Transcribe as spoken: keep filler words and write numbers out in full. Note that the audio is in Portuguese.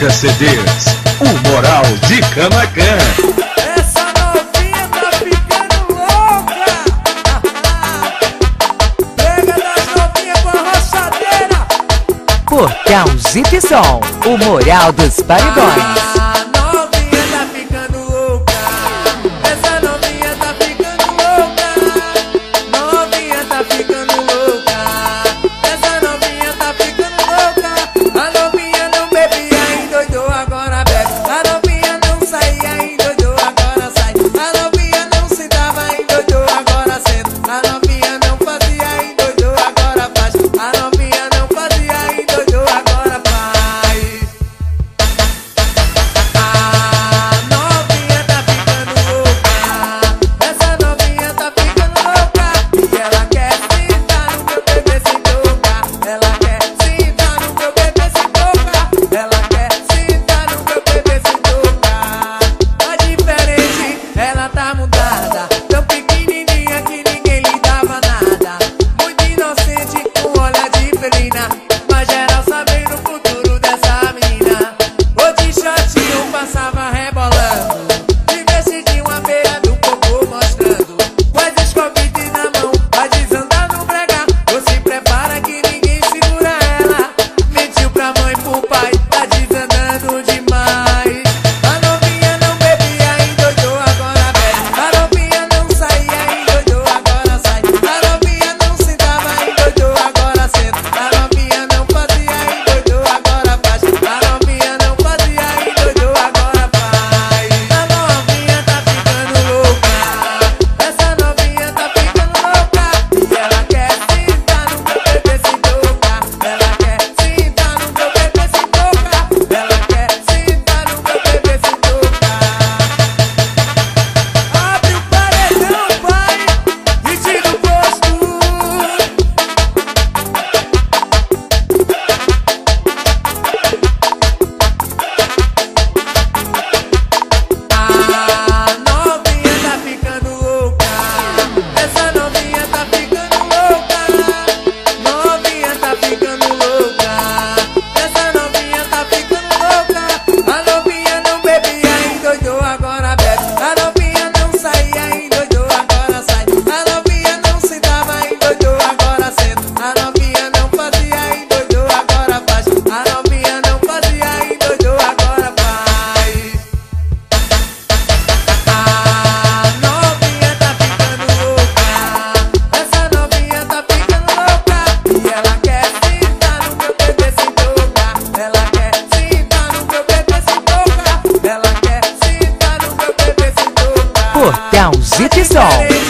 Mega C Ds, o Moral de Camaquã. Essa novinha tá ficando louca. Pega das novinhas com a roçadeira. Portal Zip Som, o Moral dos Paredões. A novinha tá ficando louca. Essa novinha tá ficando louca. Novinha tá ficando louca. Essa novinha tá ficando louca. A novinha não bebia, endoidou, agora bebe. A novinha não saía, endoidou, agora sai. A novinha não se dava, endoidou, agora senta. A novinha não fazia, endoidou, agora faz. A novinha não fazia, endoidou, agora faz. A novinha tá ficando louca. Essa novinha tá ficando louca. E ela quer sentar no meu bebê sem tocar. Ela quer sentar no meu bebê sem tocar. Ela quer sentar no meu bebê sem tocar. Tá diferente, ela tá mudada. Tão pequenininha que ninguém lhe dava nada. Muito inocente, com olhar de felina. Mas geral sabendo o futuro dessa menina. O de shortinho passava rebolando. De vestidinho à beira do cocô mostrando. Com as escobitas na mão, vai desandar no brega. Você prepara que ninguém segura ela. Mentiu pra mãe, pro pai, tá desandando demais. A novinha não bebia, endoidou, agora bebe. A novinha não saía, endoidou, agora sai. A novinha não sentava, endoidou, agora senta. A novinha não fazia, endoidou, agora faz. A novinha não fazia, endoidou, agora faz. A novinha tá ficando louca. Essa novinha tá ficando louca. E ela quer sentar no meu bebê sem tocar. Ela quer sentar no meu bebê sem tocar. Ela quer sentar no meu bebê sem tocar. Abre o paredão, pai, e tira o gosto. A novinha tá ficando louca. Essa novinha tá ficando louca. Novinha tá ficando louca. Essa novinha tá ficando louca. A novinha não bebia, endoidou, agora bebe. A novinha não saía, endoidou, agora sai. A novinha não sentava, endoidou, agora senta. A novinha não fazia, endoidou, agora faz. A novinha não fazia, endoidou, agora faz. A novinha tá ficando louca. Essa novinha tá ficando louca. E ela quer sentar no meu bebê sem tocar. Ela quer sentar no meu bebê sem tocar. Ela quer sentar no meu bebê sem tocar. Portal Zip Som.